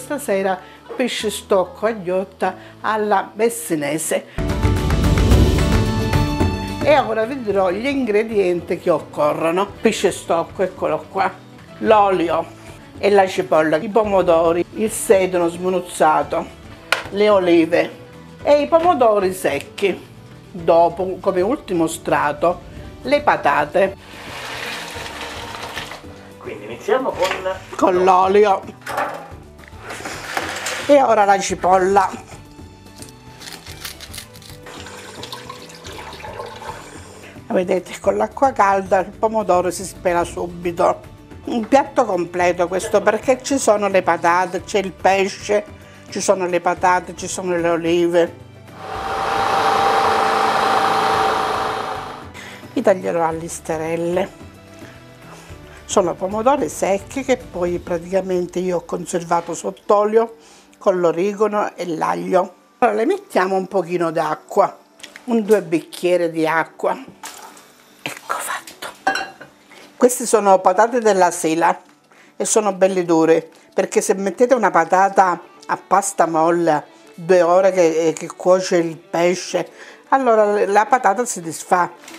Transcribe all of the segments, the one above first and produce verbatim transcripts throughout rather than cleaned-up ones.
questa sera pesce stocco a ghiotta alla messinese. E ora vi dirò gli ingredienti che occorrono. Pesce stocco, eccolo qua, l'olio e la cipolla, i pomodori, il sedano sminuzzato, le olive e i pomodori secchi. Dopo, come ultimo strato, le patate. Quindi iniziamo con... con l'olio. E ora la cipolla. Vedete, con l'acqua calda il pomodoro si spela subito. Un piatto completo questo, perché ci sono le patate, c'è il pesce, ci sono le patate, ci sono le olive. Li taglierò a listarelle. Sono pomodori secchi che poi praticamente io ho conservato sott'olio con l'origano e l'aglio. Ora le mettiamo un pochino d'acqua, un due bicchieri di acqua. Ecco fatto. Queste sono patate della Sela e sono belle dure, perché se mettete una patata a pasta molle due ore che, che cuoce il pesce, allora la patata si disfa.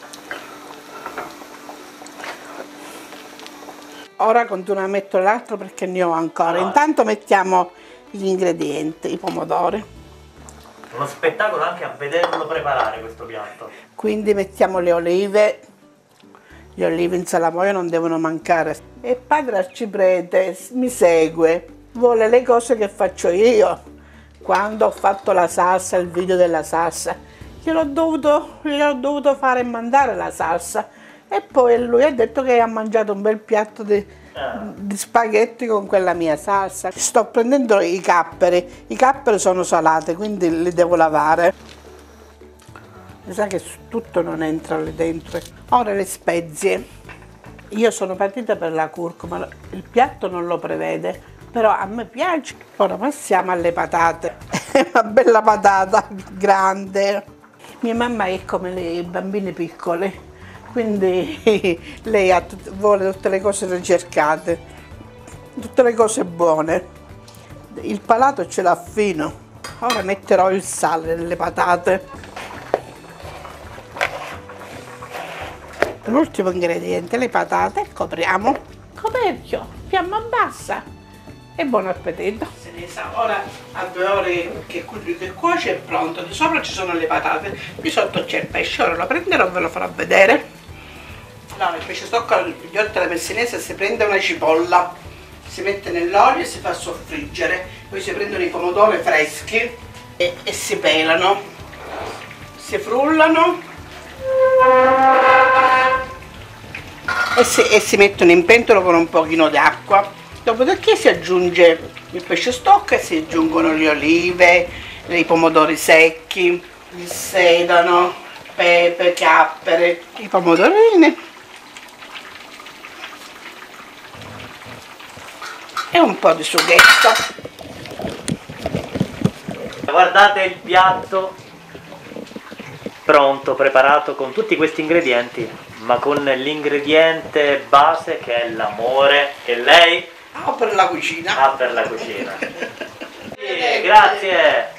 Ora continuo a mettere l'altro perché ne ho ancora. Intanto mettiamo gli ingredienti, i pomodori. Uno spettacolo anche a vederlo preparare questo piatto. Quindi mettiamo le olive. Le olive in salamoia non devono mancare. E padre Arciprete mi segue, vuole le cose che faccio io. Quando ho fatto la salsa, il video della salsa, gliel'ho dovuto, gliel'ho dovuto fare e mandare la salsa. E poi lui ha detto che ha mangiato un bel piatto di, di spaghetti con quella mia salsa. Sto prendendo i capperi, i capperi sono salati, quindi li devo lavare. Mi sa che tutto non entra lì dentro. Ora le spezie. Io sono partita per la curcuma, il piatto non lo prevede, però a me piace. Ora passiamo alle patate. Una bella patata grande. Mia mamma è come i bambini piccoli. Quindi lei ha tut- vuole tutte le cose ricercate, tutte le cose buone. Il palato ce l'ha fino. Ora metterò il sale nelle patate. L'ultimo ingrediente, le patate, copriamo. Coperchio, fiamma bassa e buon appetito. Ora a due ore che, che cuoce è pronto. Di sopra ci sono le patate, di sotto c'è il pesce. Ora lo prenderò e ve lo farò vedere. No, il pesce stocco al ghiotta alla messinese si prende una cipolla, si mette nell'olio e si fa soffriggere, poi si prendono i pomodori freschi e, e si pelano, si frullano e si, e si mettono in pentola con un pochino d'acqua. Dopodiché si aggiunge il pesce stocco e si aggiungono le olive, i pomodori secchi, il sedano, pepe, cappere, i pomodorini e un po' di sughetto. Guardate il piatto pronto, preparato con tutti questi ingredienti, ma con l'ingrediente base che è l'amore che lei ha per la cucina. ha per la cucina. Sì, grazie!